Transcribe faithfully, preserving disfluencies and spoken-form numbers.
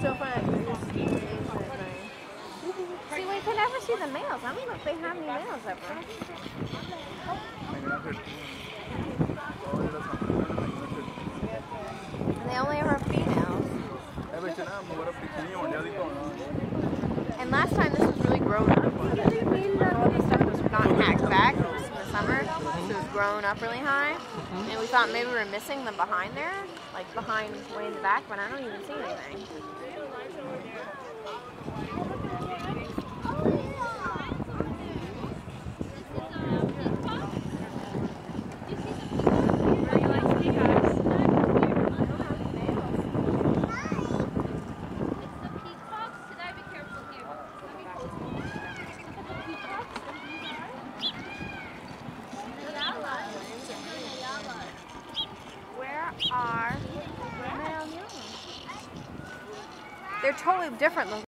so fun. See, we can never see the males. I don't know if they have any males ever. And they only ever have females. And last time this was really grown up. All this stuff was not hacked back. It was in the summer, so it was grown up really high. And we thought maybe we were missing them behind there, like behind way in the back, but I don't even see anything. Are they're totally different.